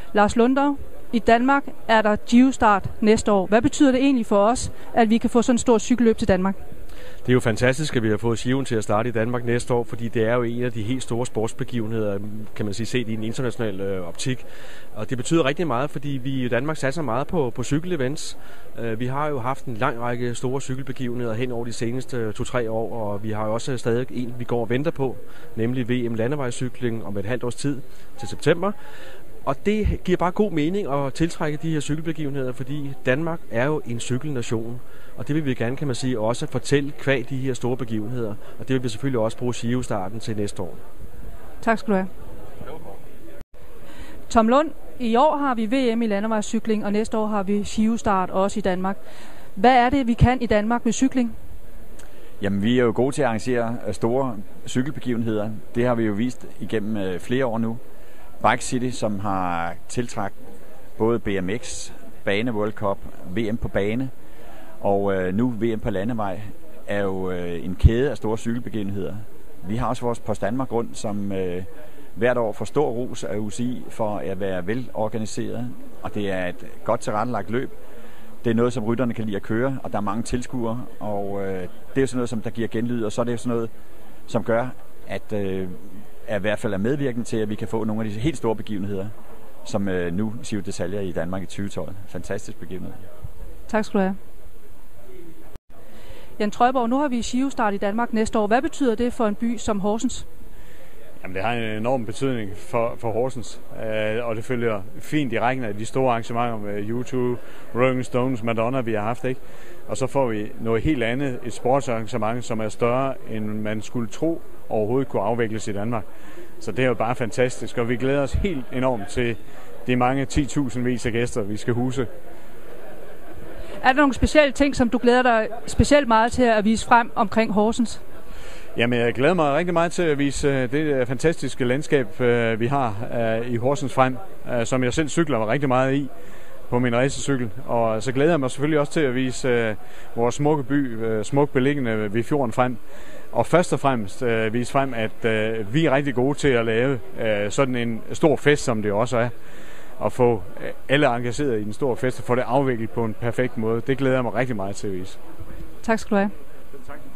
Lars Lunder, i Danmark er der Giro-start næste år. Hvad betyder det egentlig for os, at vi kan få sådan en stor cykelløb til Danmark? Det er jo fantastisk, at vi har fået Giroen til at starte i Danmark næste år, fordi det er jo en af de helt store sportsbegivenheder, kan man sige, set i en international optik. Og det betyder rigtig meget, fordi vi i Danmark satser meget på cykelevents. Vi har jo haft en lang række store cykelbegivenheder hen over de seneste 2-3 år, og vi har jo også stadig en, vi går og venter på, nemlig VM landevejscykling om et halvt års tid til september. Og det giver bare god mening at tiltrække de her cykelbegivenheder, fordi Danmark er jo en cykelnation. Og det vil vi gerne, kan man sige, også fortælle kvad de her store begivenheder. Og det vil vi selvfølgelig også bruge Giro-starten til næste år. Tak skal du have. Tom Lund, i år har vi VM i landevejscykling, og næste år har vi Giro-start også i Danmark. Hvad er det, vi kan i Danmark med cykling? Jamen, vi er jo gode til at arrangere store cykelbegivenheder. Det har vi jo vist igennem flere år nu. Bike City, som har tiltrakt både BMX, Bane World Cup, VM på bane, og nu VM på landevej, er jo en kæde af store cykelbegivenheder. Vi har også vores Post Danmark Rundt, som hvert år får stor ros af UCI for at være velorganiseret, og det er et godt tilrettelagt løb. Det er noget, som rytterne kan lide at køre, og der er mange tilskuere, og det er jo sådan noget, som der giver genlyd, og så er det jo sådan noget, som gør, at i hvert fald er medvirkende til, at vi kan få nogle af de helt store begivenheder, som nu Giro d'Italia i Danmark i 2012. Fantastisk begivenhed. Tak skal du have. Jan Trøjborg, nu har vi Giro-start i Danmark næste år. Hvad betyder det for en by som Horsens? Jamen, det har en enorm betydning for Horsens, og det følger fint i rækken af de store arrangementer med U2, Rolling Stones, Madonna, vi har haft, ikke? Og så får vi noget helt andet, et sportsarrangement, som er større, end man skulle tro overhovedet kunne afvikles i Danmark. Så det er jo bare fantastisk, og vi glæder os helt enormt til de mange 10.000 vis af gæster, vi skal huse. Er der nogle specielle ting, som du glæder dig specielt meget til at vise frem omkring Horsens? Jamen, jeg glæder mig rigtig meget til at vise det fantastiske landskab, vi har i Horsens frem, som jeg selv cykler rigtig meget i på min racercykel. Og så glæder jeg mig selvfølgelig også til at vise vores smukke by, smukt beliggende ved fjorden frem. Og først og fremmest vise frem, at vi er rigtig gode til at lave sådan en stor fest, som det også er. Og få alle engageret i en stor fest og få det afviklet på en perfekt måde. Det glæder jeg mig rigtig meget til at vise. Tak skal du have. Tak.